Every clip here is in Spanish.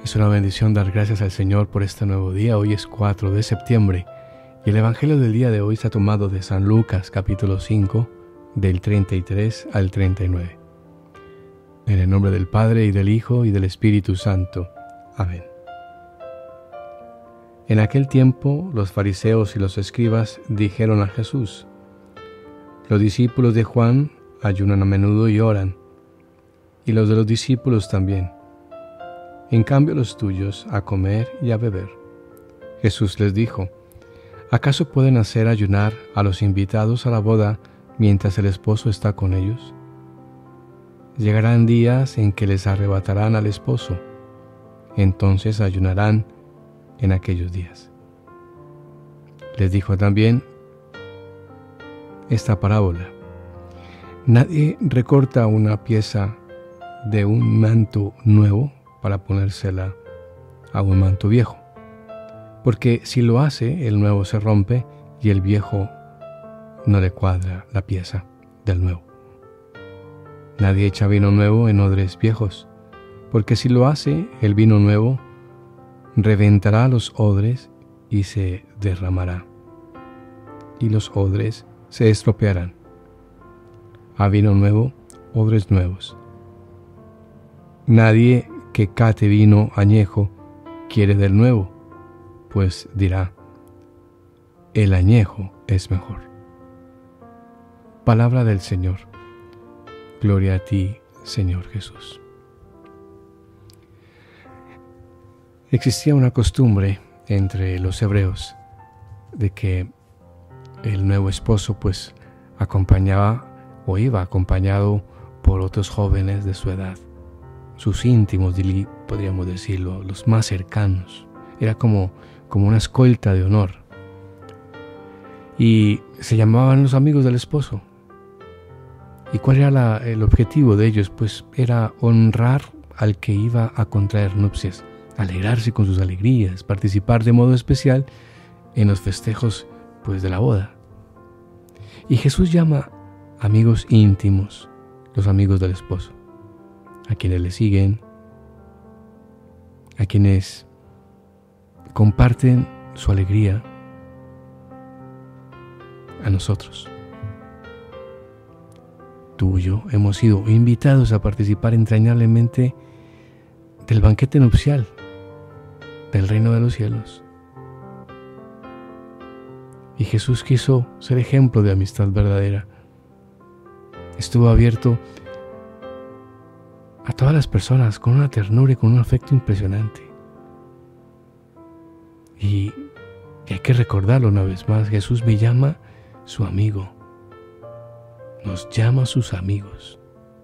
Es una bendición dar gracias al Señor por este nuevo día. Hoy es 4 de septiembre y el Evangelio del día de hoy está tomado de San Lucas, capítulo 5, del 33 al 39. En el nombre del Padre, y del Hijo, y del Espíritu Santo. Amén. En aquel tiempo, los fariseos y los escribas dijeron a Jesús: los discípulos de Juan ayunan a menudo y oran, y los de los discípulos también. En cambio los tuyos a comer y a beber. Jesús les dijo: ¿acaso pueden hacer ayunar a los invitados a la boda mientras el esposo está con ellos? Llegarán días en que les arrebatarán al esposo, entonces ayunarán en aquellos días. Les dijo también esta parábola: nadie recorta una pieza de un manto nuevo para ponérsela a un manto viejo, porque si lo hace, el nuevo se rompe y el viejo no le cuadra la pieza del nuevo. Nadie echa vino nuevo en odres viejos, porque si lo hace, el vino nuevo reventará los odres y se derramará, y los odres se estropearán. A vino nuevo, odres nuevos. Nadie que cate vino añejo quiere del nuevo, pues dirá: el añejo es mejor. Palabra del Señor. Gloria a ti, Señor Jesús. Existía una costumbre entre los hebreos de que el nuevo esposo pues acompañaba o iba acompañado por otros jóvenes de su edad, sus íntimos, podríamos decirlo, los más cercanos. Era como una escolta de honor. Y se llamaban los amigos del esposo. ¿Y cuál era el objetivo de ellos? Pues era honrar al que iba a contraer nupcias, alegrarse con sus alegrías, participar de modo especial en los festejos pues de la boda. Y Jesús llama amigos íntimos, los amigos del esposo, a quienes le siguen, a quienes comparten su alegría, a nosotros. Tú y yo hemos sido invitados a participar entrañablemente del banquete nupcial del reino de los cielos. Y Jesús quiso ser ejemplo de amistad verdadera. Estuvo abierto a todas las personas con una ternura y con un afecto impresionante. Y hay que recordarlo una vez más: Jesús me llama su amigo, nos llama sus amigos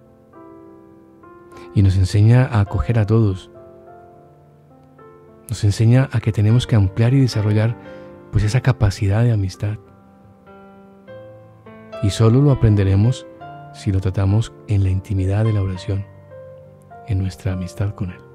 y nos enseña a acoger a todos. Nos enseña a que tenemos que ampliar y desarrollar pues esa capacidad de amistad, y solo lo aprenderemos si lo tratamos en la intimidad de la oración, en nuestra amistad con Él.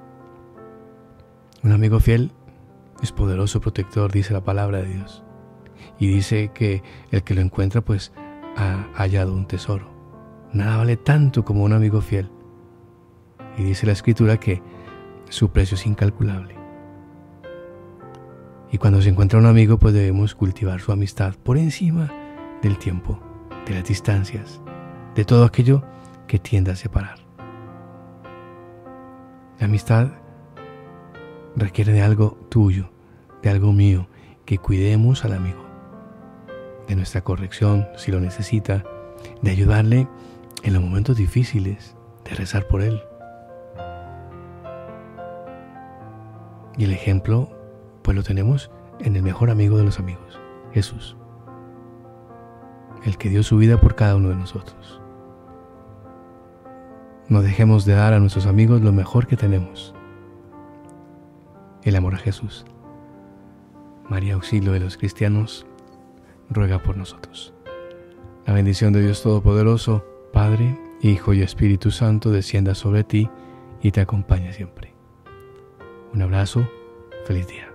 Un amigo fiel es poderoso protector, dice la palabra de Dios, y dice que el que lo encuentra pues ha hallado un tesoro. Nada vale tanto como un amigo fiel, y dice la Escritura que su precio es incalculable. Y cuando se encuentra un amigo, pues debemos cultivar su amistad por encima del tiempo, de las distancias, de todo aquello que tienda a separar. La amistad requiere de algo tuyo, de algo mío, que cuidemos al amigo, de nuestra corrección si lo necesita, de ayudarle en los momentos difíciles, de rezar por él. Y el ejemplo pues lo tenemos en el mejor amigo de los amigos, Jesús, el que dio su vida por cada uno de nosotros. No dejemos de dar a nuestros amigos lo mejor que tenemos: el amor a Jesús. María, auxilio de los cristianos, ruega por nosotros. La bendición de Dios Todopoderoso, Padre, Hijo y Espíritu Santo, descienda sobre ti y te acompañe siempre. Un abrazo, feliz día.